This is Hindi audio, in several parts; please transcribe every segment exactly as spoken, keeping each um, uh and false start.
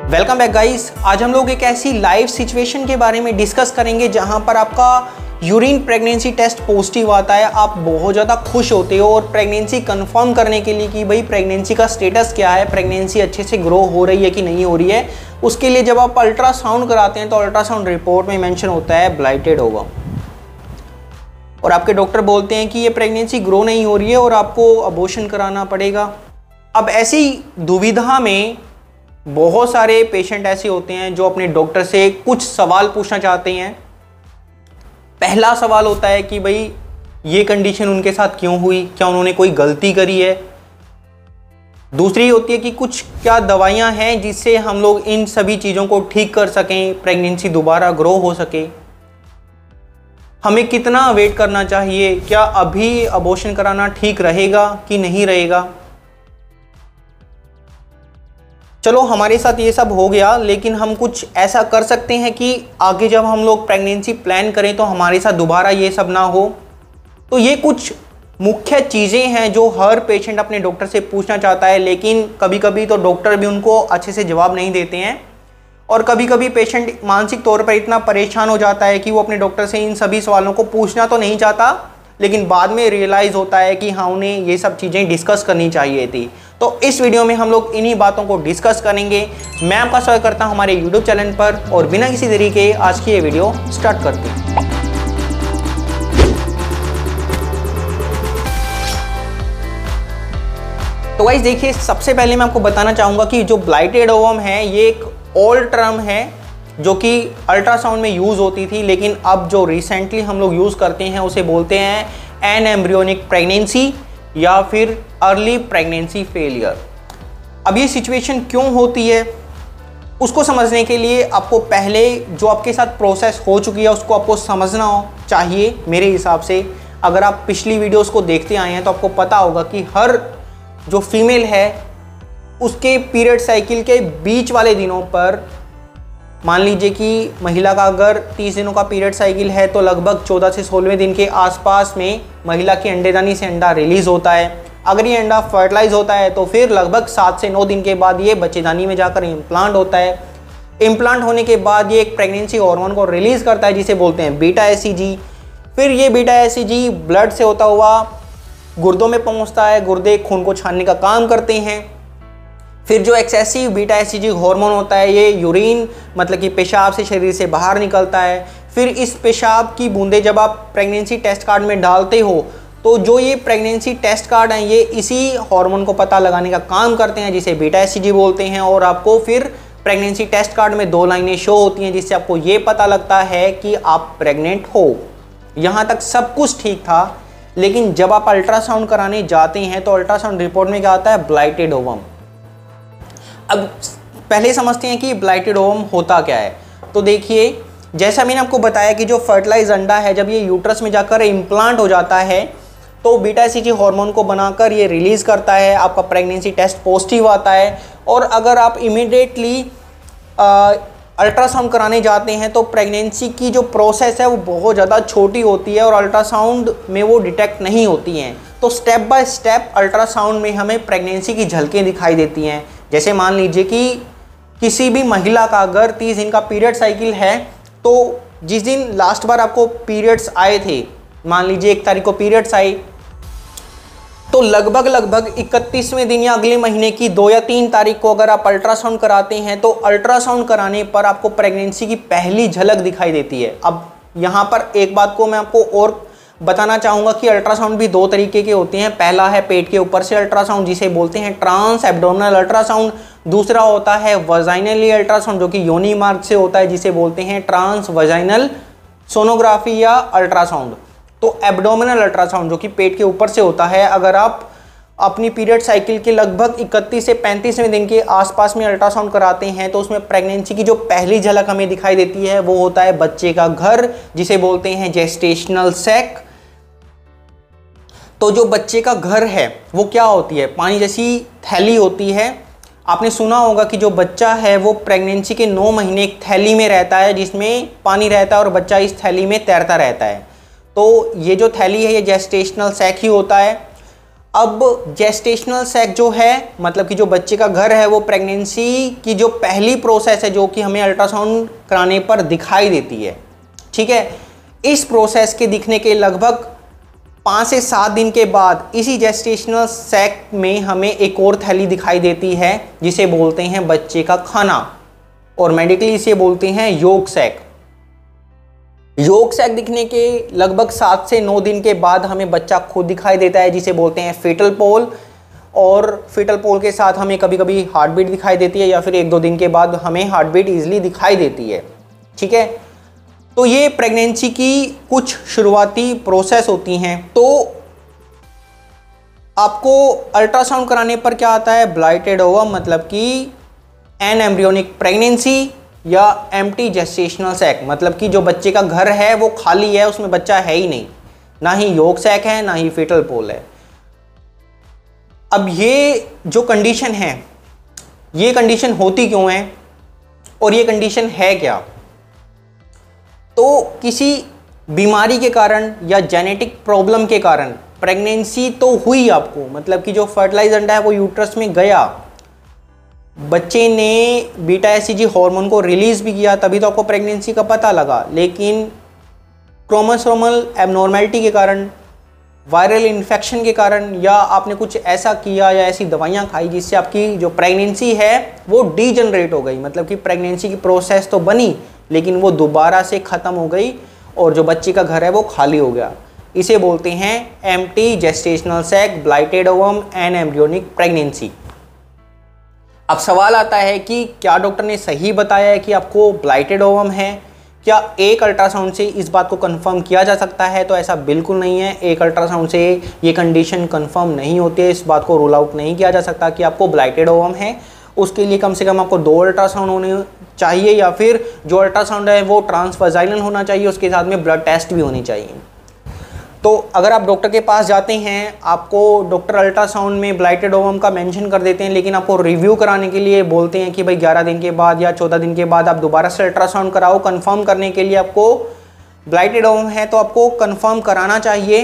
Welcome back guys. आज हम लोग एक ऐसी लाइव सिचुएशन के बारे में डिस्कस करेंगे जहां पर आपका यूरिन प्रेगनेंसी टेस्ट पॉजिटिव आता है, आप बहुत ज़्यादा खुश होते हो और प्रेगनेंसी कंफर्म करने के लिए कि भाई प्रेगनेंसी का स्टेटस क्या है, प्रेगनेंसी अच्छे से ग्रो हो रही है कि नहीं हो रही है, उसके लिए जब आप अल्ट्रासाउंड कराते हैं तो अल्ट्रासाउंड रिपोर्ट में मेंशन होता है ब्लाइटेड ओवम, और आपके डॉक्टर बोलते हैं कि ये प्रेगनेंसी ग्रो नहीं हो रही है और आपको अबॉर्शन कराना पड़ेगा। अब ऐसी दुविधा में बहुत सारे पेशेंट ऐसे होते हैं जो अपने डॉक्टर से कुछ सवाल पूछना चाहते हैं। पहला सवाल होता है कि भाई ये कंडीशन उनके साथ क्यों हुई, क्या उन्होंने कोई गलती करी है। दूसरी होती है कि कुछ क्या दवाइयां हैं जिससे हम लोग इन सभी चीज़ों को ठीक कर सकें, प्रेगनेंसी दोबारा ग्रो हो सके। हमें कितना वेट करना चाहिए, क्या अभी अबॉर्शन कराना ठीक रहेगा कि नहीं रहेगा। चलो हमारे साथ ये सब हो गया, लेकिन हम कुछ ऐसा कर सकते हैं कि आगे जब हम लोग प्रेगनेंसी प्लान करें तो हमारे साथ दोबारा ये सब ना हो। तो ये कुछ मुख्य चीज़ें हैं जो हर पेशेंट अपने डॉक्टर से पूछना चाहता है, लेकिन कभी कभी तो डॉक्टर भी उनको अच्छे से जवाब नहीं देते हैं, और कभी कभी पेशेंट मानसिक तौर पर इतना परेशान हो जाता है कि वो अपने डॉक्टर से इन सभी सवालों को पूछना तो नहीं चाहता, लेकिन बाद में रियलाइज़ होता है कि हाँ उन्हें ये सब चीज़ें डिस्कस करनी चाहिए थी। तो इस वीडियो में हम लोग इन्हीं बातों को डिस्कस करेंगे। मैं आपका स्वागत करता हूं हमारे यूट्यूब चैनल पर, और बिना किसी देरी के आज की ये वीडियो स्टार्ट करते हैं। तो गाइस देखिए, सबसे पहले मैं आपको बताना चाहूँगा कि जो ब्लाइटेड ओवम है ये एक ओल्ड टर्म है जो कि अल्ट्रासाउंड में यूज़ होती थी, लेकिन अब जो रिसेंटली हम लोग यूज़ करते हैं उसे बोलते हैं एन एम्ब्रियोनिक प्रेगनेंसी या फिर अर्ली प्रेगनेंसी फेलियर। अब ये सिचुएशन क्यों होती है उसको समझने के लिए आपको पहले जो आपके साथ प्रोसेस हो चुकी है उसको आपको समझना चाहिए। मेरे हिसाब से अगर आप पिछली वीडियोस को देखते आए हैं तो आपको पता होगा कि हर जो फीमेल है उसके पीरियड साइकिल के बीच वाले दिनों पर, मान लीजिए कि महिला का अगर तीस दिनों का पीरियड साइकिल है तो लगभग चौदह से सोलहवें दिन के आसपास में महिला की अंडेदानी से अंडा रिलीज़ होता है। अगर ये अंडा फर्टिलाइज होता है तो फिर लगभग सात से नौ दिन के बाद ये बच्चेदानी में जाकर इम्प्लांट होता है। इम्प्लांट होने के बाद ये एक प्रेगनेंसी हार्मोन को रिलीज़ करता है जिसे बोलते हैं बीटा एसीजी। फिर ये बीटा एसीजी ब्लड से होता हुआ गुर्दों में पहुँचता है, गुर्दे खून को छानने का काम करते हैं। फिर जो एक्सेसिव बीटा एसीजी हार्मोन होता है ये यूरिन मतलब कि पेशाब से शरीर से बाहर निकलता है। फिर इस पेशाब की बूंदें जब आप प्रेगनेंसी टेस्ट कार्ड में डालते हो तो जो ये प्रेगनेंसी टेस्ट कार्ड हैं ये इसी हार्मोन को पता लगाने का काम करते हैं जिसे बीटा एसीजी बोलते हैं, और आपको फिर प्रेगनेंसी टेस्ट कार्ड में दो लाइनें शो होती हैं जिससे आपको ये पता लगता है कि आप प्रेग्नेंट हो। यहाँ तक सब कुछ ठीक था, लेकिन जब आप अल्ट्रासाउंड कराने जाते हैं तो अल्ट्रासाउंड रिपोर्ट में क्या आता है, ब्लाइटेड ओवम। अब पहले समझते हैं कि ब्लाइटेड ओवम होता क्या है। तो देखिए, जैसा मैंने आपको बताया कि जो फर्टिलाइज अंडा है जब ये यूट्रस में जाकर इम्प्लांट हो जाता है तो बीटा एसीजी हार्मोन को बनाकर ये रिलीज़ करता है, आपका प्रेगनेंसी टेस्ट पॉजिटिव आता है। और अगर आप इमीडिएटली अल्ट्रासाउंड कराने जाते हैं तो प्रेगनेंसी की जो प्रोसेस है वो बहुत ज़्यादा छोटी होती है और अल्ट्रासाउंड में वो डिटेक्ट नहीं होती हैं। तो स्टेप बाय स्टेप अल्ट्रासाउंड में हमें प्रेगनेंसी की झलकें दिखाई देती हैं। जैसे मान लीजिए कि किसी भी महिला का अगर तीस दिन का पीरियड साइकिल है तो जिस दिन लास्ट बार आपको पीरियड्स आए थे, मान लीजिए एक तारीख को पीरियड्स आई, तो लगभग लगभग इकतीसवें दिन या अगले महीने की दो या तीन तारीख को अगर आप अल्ट्रासाउंड कराते हैं तो अल्ट्रासाउंड कराने पर आपको प्रेगनेंसी की पहली झलक दिखाई देती है। अब यहाँ पर एक बात को मैं आपको और बताना चाहूँगा कि अल्ट्रासाउंड भी दो तरीके के होते हैं। पहला है पेट के ऊपर से अल्ट्रासाउंड जिसे बोलते हैं ट्रांस एब्डोमिनल अल्ट्रासाउंड। दूसरा होता है वजाइनली अल्ट्रासाउंड जो कि योनि मार्ग से होता है जिसे बोलते हैं ट्रांस वजाइनल सोनोग्राफी या अल्ट्रासाउंड। तो एब्डोमिनल अल्ट्रासाउंड जो कि पेट के ऊपर से होता है, अगर आप अपनी पीरियड साइकिल के लगभग इकतीस से पैंतीसवें दिन के आसपास में अल्ट्रासाउंड कराते हैं तो उसमें प्रेगनेंसी की जो पहली झलक हमें दिखाई देती है वो होता है बच्चे का घर जिसे बोलते हैं जेस्टेशनल सैक। तो जो बच्चे का घर है वो क्या होती है, पानी जैसी थैली होती है। आपने सुना होगा कि जो बच्चा है वो प्रेगनेंसी के नौ महीने एक थैली में रहता है जिसमें पानी रहता है और बच्चा इस थैली में तैरता रहता है। तो ये जो थैली है ये जेस्टेशनल सैक ही होता है। अब जेस्टेशनल सैक जो है, मतलब कि जो बच्चे का घर है, वो प्रेगनेंसी की जो पहली प्रोसेस है जो कि हमें अल्ट्रासाउंड कराने पर दिखाई देती है, ठीक है। इस प्रोसेस के दिखने के लगभग पाँच से सात दिन के बाद इसी जेस्टेशनल सैक में हमें एक और थैली दिखाई देती है जिसे बोलते हैं बच्चे का खाना, और मेडिकली इसे बोलते हैं योग सैक। योग सैक दिखने के लगभग सात से नौ दिन के बाद हमें बच्चा खुद दिखाई देता है जिसे बोलते हैं फीटल पोल, और फीटल पोल के साथ हमें कभी कभी हार्ट बीट दिखाई देती है या फिर एक दो दिन के बाद हमें हार्ट बीट ईजिली दिखाई देती है, ठीक है। तो ये प्रेगनेंसी की कुछ शुरुआती प्रोसेस होती हैं। तो आपको अल्ट्रासाउंड कराने पर क्या आता है, ब्लाइटेड ओवम, मतलब कि एन एम्ब्रियोनिक प्रेगनेंसी या एम्प्टी जेस्टेशनल सैक, मतलब कि जो बच्चे का घर है वो खाली है, उसमें बच्चा है ही नहीं, ना ही योग सैक है ना ही फीटल पोल है। अब ये जो कंडीशन है, ये कंडीशन होती क्यों है और ये कंडीशन है क्या? तो किसी बीमारी के कारण या जेनेटिक प्रॉब्लम के कारण प्रेगनेंसी तो हुई आपको, मतलब कि जो फर्टिलाइज अंडा है वो यूट्रस में गया, बच्चे ने बीटा एसीजी हार्मोन को रिलीज भी किया, तभी तो आपको प्रेगनेंसी का पता लगा। लेकिन क्रोमोसोमल एबनॉर्मेलिटी के कारण, वायरल इन्फेक्शन के कारण, या आपने कुछ ऐसा किया या ऐसी दवाइयाँ खाई जिससे आपकी जो प्रेगनेंसी है वो डीजनरेट हो गई, मतलब कि प्रेगनेंसी की प्रोसेस तो बनी लेकिन वो दोबारा से ख़त्म हो गई और जो बच्चे का घर है वो खाली हो गया। इसे बोलते हैं empty gestational sac, blighted ovum, anembryonic pregnancy. अब सवाल आता है कि क्या डॉक्टर ने सही बताया है कि आपको ब्लाइटेड ओवम है? क्या एक अल्ट्रासाउंड से इस बात को कंफर्म किया जा सकता है? तो ऐसा बिल्कुल नहीं है। एक अल्ट्रासाउंड से ये कंडीशन कंफर्म नहीं होती है, इस बात को रूल आउट नहीं किया जा सकता कि आपको ब्लाइटेड ओवम है। उसके लिए कम से कम आपको दो अल्ट्रासाउंड होने चाहिए, या फिर जो अल्ट्रासाउंड है वो ट्रांसवाजाइनल होना चाहिए, उसके साथ में ब्लड टेस्ट भी होनी चाहिए। तो अगर आप डॉक्टर के पास जाते हैं, आपको डॉक्टर अल्ट्रासाउंड में ब्लाइटेड ओवम का मेंशन कर देते हैं, लेकिन आपको रिव्यू कराने के लिए बोलते हैं कि भाई ग्यारह दिन के बाद या चौदह दिन के बाद आप दोबारा से अल्ट्रासाउंड कराओ कंफर्म करने के लिए। आपको ब्लाइटेड ओवम है तो आपको कंफर्म कराना चाहिए।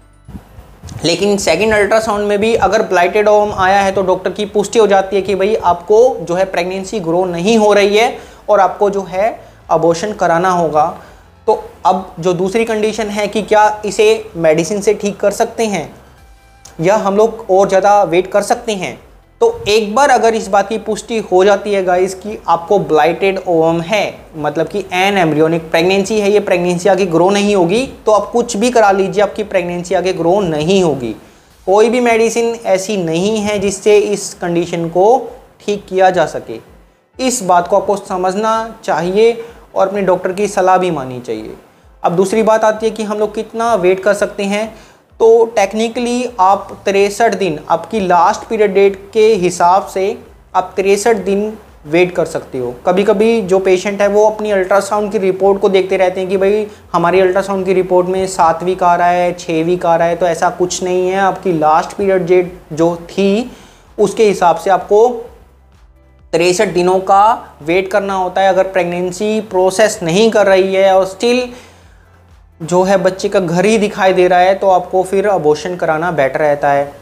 लेकिन सेकंड अल्ट्रासाउंड में भी अगर ब्लाइटेड ओवम आया है तो डॉक्टर की पुष्टि हो जाती है कि भाई आपको जो है प्रेगनेंसी ग्रो नहीं हो रही है और आपको जो है अबॉर्शन कराना होगा। तो अब जो दूसरी कंडीशन है कि क्या इसे मेडिसिन से ठीक कर सकते हैं या हम लोग और ज़्यादा वेट कर सकते हैं। तो एक बार अगर इस बात की पुष्टि हो जाती है गाइस कि आपको ब्लाइटेड ओवम है, मतलब कि एन एम्ब्रियोनिक प्रेगनेंसी है, ये प्रेगनेंसी आगे ग्रो नहीं होगी, तो आप कुछ भी करा लीजिए, आपकी प्रेगनेंसी आगे ग्रो नहीं होगी। कोई भी मेडिसिन ऐसी नहीं है जिससे इस कंडीशन को ठीक किया जा सके। इस बात को आपको समझना चाहिए और अपने डॉक्टर की सलाह भी माननी चाहिए। अब दूसरी बात आती है कि हम लोग कितना वेट कर सकते हैं। तो टेक्निकली आप तिरसठ दिन, आपकी लास्ट पीरियड डेट के हिसाब से आप तिरसठ दिन वेट कर सकते हो। कभी कभी जो पेशेंट है वो अपनी अल्ट्रासाउंड की रिपोर्ट को देखते रहते हैं कि भाई हमारी अल्ट्रासाउंड की रिपोर्ट में सात वीक आ रहा है, छः वीक आ रहा है, तो ऐसा कुछ नहीं है। आपकी लास्ट पीरियड डेट जो थी उसके हिसाब से आपको तिरसठ दिनों का वेट करना होता है। अगर प्रेगनेंसी प्रोसेस नहीं कर रही है और स्टिल जो है बच्चे का घर ही दिखाई दे रहा है तो आपको फिर अबॉर्शन कराना बेटर रहता है,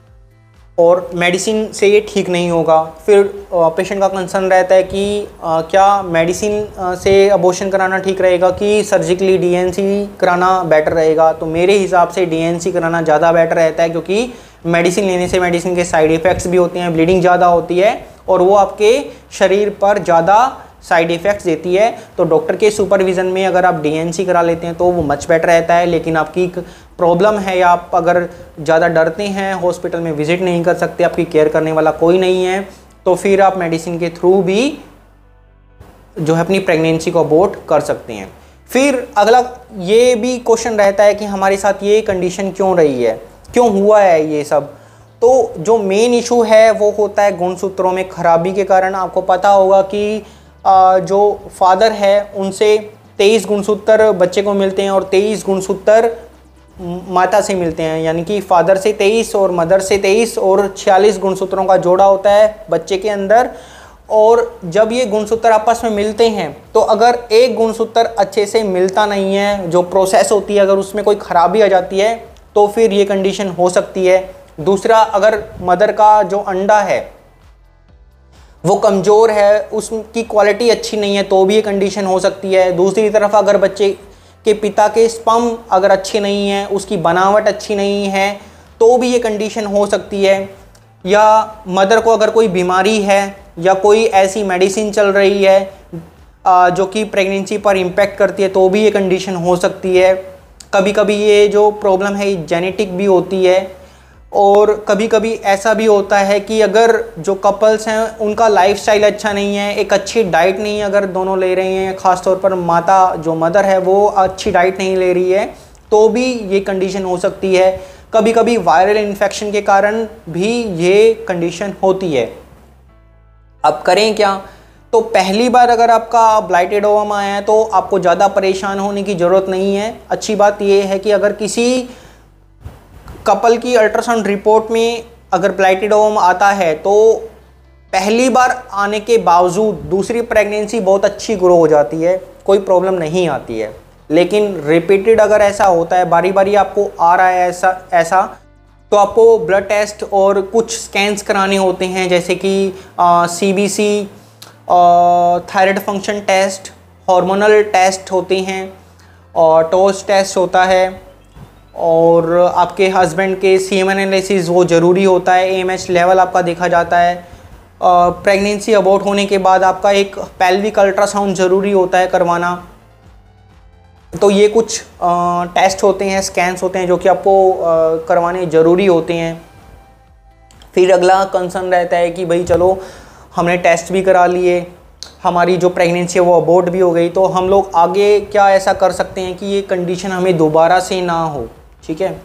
और मेडिसिन से ये ठीक नहीं होगा। फिर पेशेंट का कंसर्न रहता है कि आ, क्या मेडिसिन से अबॉर्शन कराना ठीक रहेगा कि सर्जिकली डीएनसी कराना बेटर रहेगा। तो मेरे हिसाब से डीएनसी कराना ज़्यादा बेटर रहता है, क्योंकि मेडिसिन लेने से मेडिसिन के साइड इफ़ेक्ट्स भी होते हैं, ब्लीडिंग ज़्यादा होती है और वो आपके शरीर पर ज़्यादा साइड इफ़ेक्ट्स देती है। तो डॉक्टर के सुपरविज़न में अगर आप डीएनसी करा लेते हैं तो वो मच बेटर रहता है। लेकिन आपकी प्रॉब्लम है या आप अगर ज़्यादा डरते हैं, हॉस्पिटल में विज़िट नहीं कर सकते, आपकी केयर करने वाला कोई नहीं है, तो फिर आप मेडिसिन के थ्रू भी जो है अपनी प्रेगनेंसी को अबॉर्ट कर सकते हैं। फिर अगला ये भी क्वेश्चन रहता है कि हमारे साथ ये कंडीशन क्यों रही है, क्यों हुआ है ये सब। तो जो मेन इशू है वो होता है गुणसूत्रों में खराबी के कारण। आपको पता होगा कि जो फादर है उनसे तेईस गुणसूत्र बच्चे को मिलते हैं और तेईस गुणसूत्र माता से मिलते हैं, यानी कि फादर से तेईस और मदर से तेईस और छियालीस गुणसूत्रों का जोड़ा होता है बच्चे के अंदर। और जब ये गुणसूत्र आपस में मिलते हैं तो अगर एक गुणसूत्र अच्छे से मिलता नहीं है, जो प्रोसेस होती है अगर उसमें कोई ख़राबी आ जाती है तो फिर ये कंडीशन हो सकती है। दूसरा, अगर मदर का जो अंडा है वो कमज़ोर है, उसकी क्वालिटी अच्छी नहीं है, तो भी ये कंडीशन हो सकती है। दूसरी तरफ अगर बच्चे के पिता के स्पर्म अगर अच्छे नहीं हैं, उसकी बनावट अच्छी नहीं है, तो भी ये कंडीशन हो सकती है। या मदर को अगर कोई बीमारी है या कोई ऐसी मेडिसिन चल रही है जो कि प्रेगनेंसी पर इम्पैक्ट करती है, तो भी ये कंडीशन हो सकती है। कभी कभी ये जो प्रॉब्लम है जेनेटिक भी होती है, और कभी कभी ऐसा भी होता है कि अगर जो कपल्स हैं उनका लाइफस्टाइल अच्छा नहीं है, एक अच्छी डाइट नहीं अगर दोनों ले रहे हैं, ख़ासतौर पर माता जो मदर है वो अच्छी डाइट नहीं ले रही है, तो भी ये कंडीशन हो सकती है। कभी कभी वायरल इन्फेक्शन के कारण भी ये कंडीशन होती है। अब करें क्या? तो पहली बार अगर आपका ब्लाइटेड ओवम आया है तो आपको ज़्यादा परेशान होने की ज़रूरत नहीं है। अच्छी बात यह है कि अगर किसी कपल की अल्ट्रासाउंड रिपोर्ट में अगर ब्लाइटेड ओवम आता है तो पहली बार आने के बावजूद दूसरी प्रेगनेंसी बहुत अच्छी ग्रो हो जाती है, कोई प्रॉब्लम नहीं आती है। लेकिन रिपीटेड अगर ऐसा होता है, बारी बारी आपको आ रहा है ऐसा ऐसा तो आपको ब्लड टेस्ट और कुछ स्कैन्स कराने होते हैं, जैसे कि C B C, thyroid function test, hormonal test होते हैं, और टोस टेस्ट होता है, और आपके हस्बैंड के सीमेन एनालिसिस वो ज़रूरी होता है, ए एम एच लेवल आपका देखा जाता है। प्रेगनेंसी अबॉर्ट होने के बाद आपका एक पेल्विक अल्ट्रासाउंड ज़रूरी होता है करवाना। तो ये कुछ आ, टेस्ट होते हैं, स्कैन्स होते हैं जो कि आपको आ, करवाने ज़रूरी होते हैं। फिर अगला कंसर्न रहता है कि भाई चलो हमने टेस्ट भी करा लिए, हमारी जो प्रेगनेंसी है वो अबॉर्ट भी हो गई, तो हम लोग आगे क्या ऐसा कर सकते हैं कि ये कंडीशन हमें दोबारा से ना हो। ठीक है,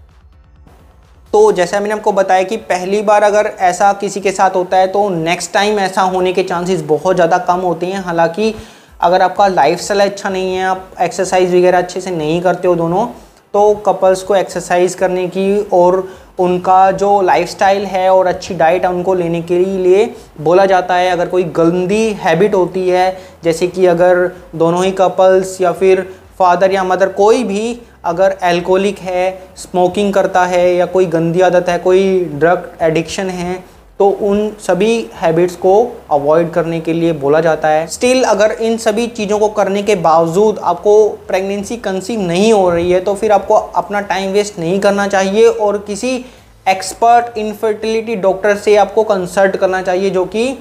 तो जैसा मैंने आपको बताया कि पहली बार अगर ऐसा किसी के साथ होता है तो नेक्स्ट टाइम ऐसा होने के चांसेस बहुत ज़्यादा कम होते हैं। हालांकि अगर आपका लाइफस्टाइल अच्छा नहीं है, आप एक्सरसाइज वगैरह अच्छे से नहीं करते हो दोनों, तो कपल्स को एक्सरसाइज करने की और उनका जो लाइफस्टाइल है और अच्छी डाइट उनको लेने के लिए बोला जाता है। अगर कोई गंदी हैबिट होती है, जैसे कि अगर दोनों ही कपल्स या फिर फादर या मदर कोई भी अगर एल्कोहलिक है, स्मोकिंग करता है, या कोई गंदी आदत है, कोई ड्रग एडिक्शन है, तो उन सभी हैबिट्स को अवॉइड करने के लिए बोला जाता है। स्टिल अगर इन सभी चीज़ों को करने के बावजूद आपको प्रेगनेंसी कंसीव नहीं हो रही है तो फिर आपको अपना टाइम वेस्ट नहीं करना चाहिए और किसी एक्सपर्ट इनफर्टिलिटी डॉक्टर से आपको कंसल्ट करना चाहिए, जो कि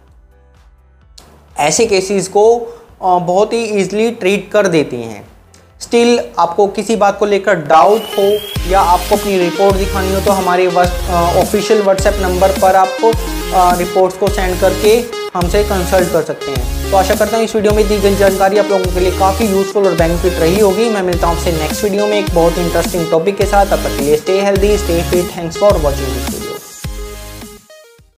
ऐसे केसेस को बहुत ही ईजिली ट्रीट कर देती हैं। स्टिल आपको किसी बात को लेकर डाउट हो या आपको अपनी रिपोर्ट दिखानी हो तो हमारे ऑफिशियल व्हाट्सएप नंबर पर आपको रिपोर्ट्स को सेंड करके हमसे कंसल्ट कर सकते हैं। तो आशा करता हूँ इस वीडियो में दी गई जानकारी आप लोगों के लिए काफ़ी यूजफुल और बेनिफिट रही होगी। मैं मिलता हूँ आपसे नेक्स्ट वीडियो में एक बहुत इंटरेस्टिंग टॉपिक के साथ। तब तक के लिए stay healthy, stay fit. Thanks for watching this video.